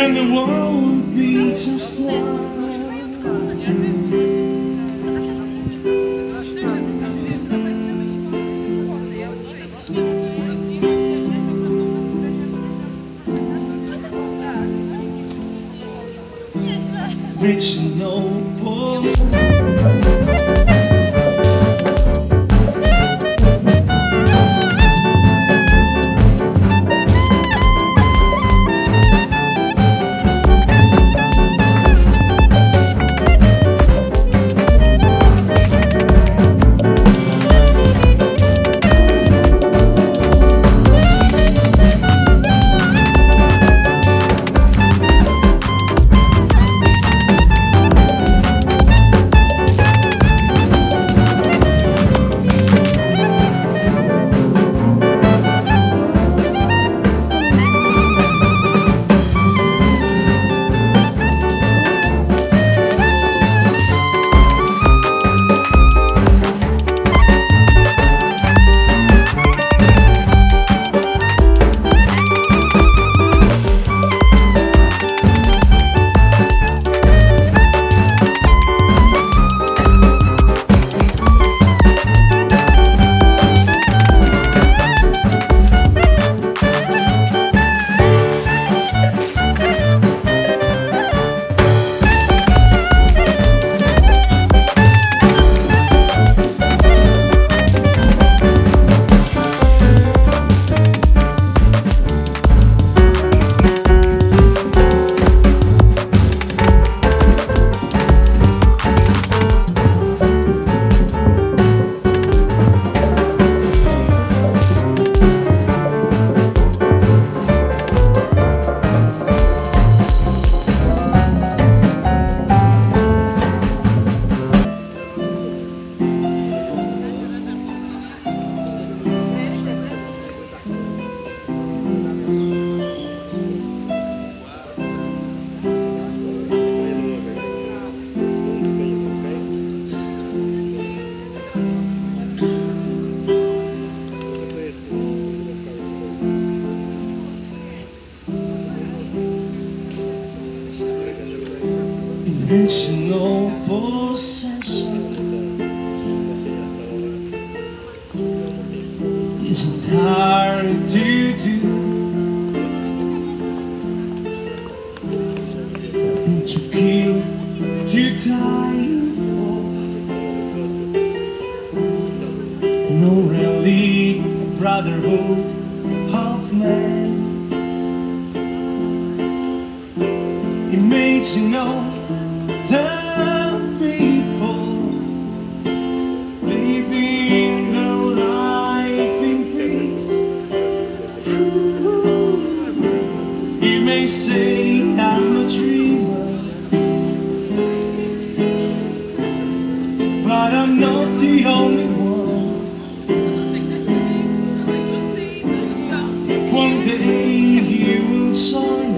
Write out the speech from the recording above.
and the world would be just one. Reaching no pulse. Intentional possession. Isn't hard to do. Nothing to kill, to die for. No really brotherhood of man. It made you know the people living their life in peace. You may say I'm a dreamer, but I'm not the only one. One day you will join